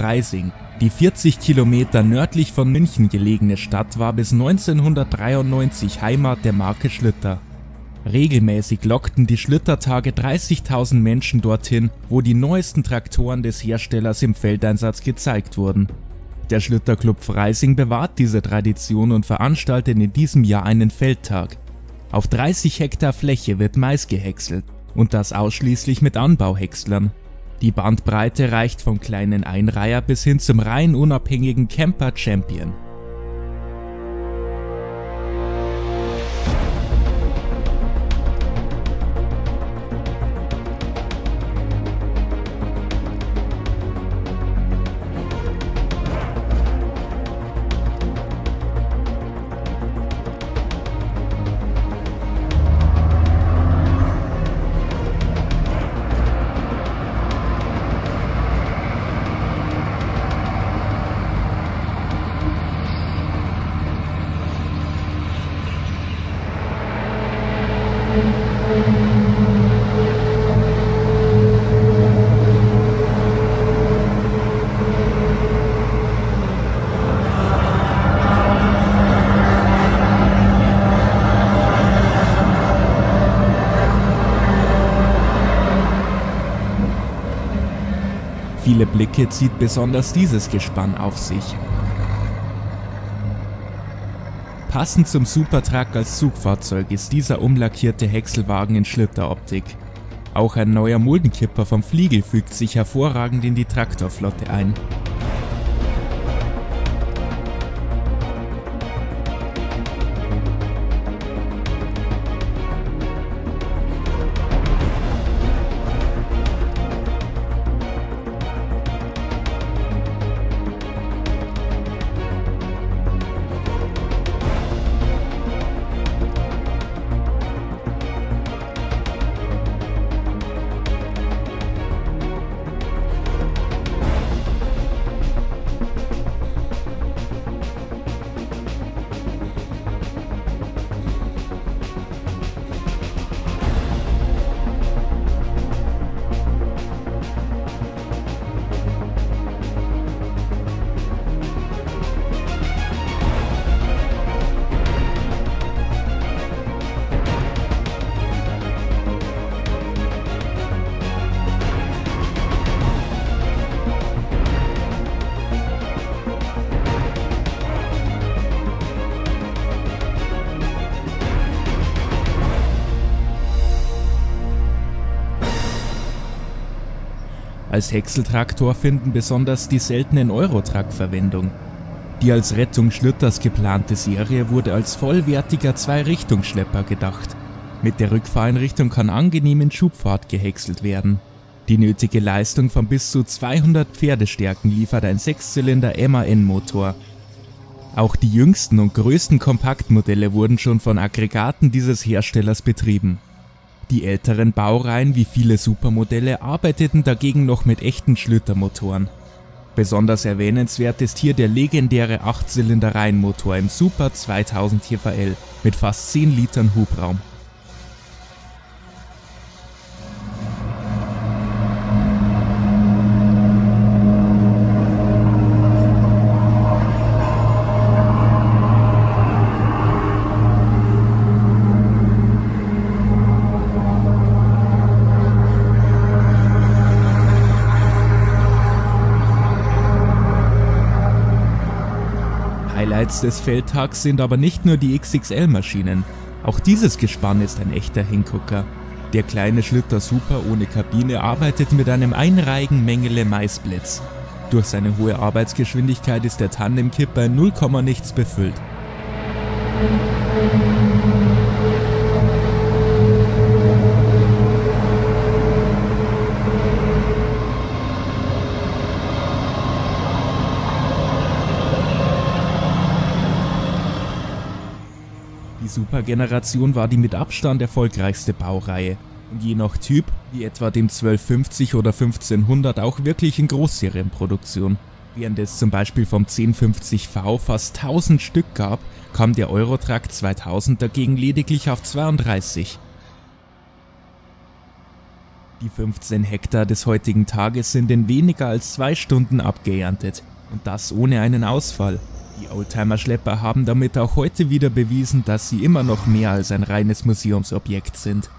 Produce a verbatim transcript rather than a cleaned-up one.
Freising. Die vierzig Kilometer nördlich von München gelegene Stadt war bis neunzehnhundertdreiundneunzig Heimat der Marke Schlitter. Regelmäßig lockten die Schlittertage dreißigtausend Menschen dorthin, wo die neuesten Traktoren des Herstellers im Feldeinsatz gezeigt wurden. Der Schlitterclub Freising bewahrt diese Tradition und veranstaltet in diesem Jahr einen Feldtag. Auf dreißig Hektar Fläche wird Mais gehäckselt und das ausschließlich mit Anbauhäckslern. Die Bandbreite reicht vom kleinen Einreiher bis hin zum rein unabhängigen Camper Champion. Viele Blicke zieht besonders dieses Gespann auf sich. Passend zum Supertruck als Zugfahrzeug ist dieser umlackierte Häckselwagen in Schlitteroptik. Auch ein neuer Muldenkipper vom Fliegel fügt sich hervorragend in die Traktorflotte ein. Als Häckseltraktor finden besonders die seltenen Eurotruck Verwendung. Die als Rettung Schlitters geplante Serie wurde als vollwertiger Zwei-Richtungsschlepper gedacht. Mit der Rückfahreinrichtung kann angenehm in Schubfahrt gehäckselt werden. Die nötige Leistung von bis zu zweihundert Pferdestärken liefert ein Sechszylinder M A N-Motor. Auch die jüngsten und größten Kompaktmodelle wurden schon von Aggregaten dieses Herstellers betrieben. Die älteren Baureihen wie viele Supermodelle arbeiteten dagegen noch mit echten Schlittermotoren. Besonders erwähnenswert ist hier der legendäre acht-Zylinder-Reihenmotor im Super zweitausend T V L mit fast zehn Litern Hubraum. Highlights des Feldtags sind aber nicht nur die X X L-Maschinen, auch dieses Gespann ist ein echter Hingucker. Der kleine Schlitter Super ohne Kabine arbeitet mit einem einreihigen Mengele Maisblitz. Durch seine hohe Arbeitsgeschwindigkeit ist der Tandemkipper in null Komma nichts befüllt. Die Super-Generation war die mit Abstand erfolgreichste Baureihe und je nach Typ, wie etwa dem zwölfhundertfünfzig oder fünfzehnhundert, auch wirklich in Großserienproduktion. Während es zum Beispiel vom zehn fünfzig V fast tausend Stück gab, kam der Eurotruck zweitausend dagegen lediglich auf zweiunddreißig. Die fünfzehn Hektar des heutigen Tages sind in weniger als zwei Stunden abgeerntet und das ohne einen Ausfall. Die Oldtimer-Schlepper haben damit auch heute wieder bewiesen, dass sie immer noch mehr als ein reines Museumsobjekt sind.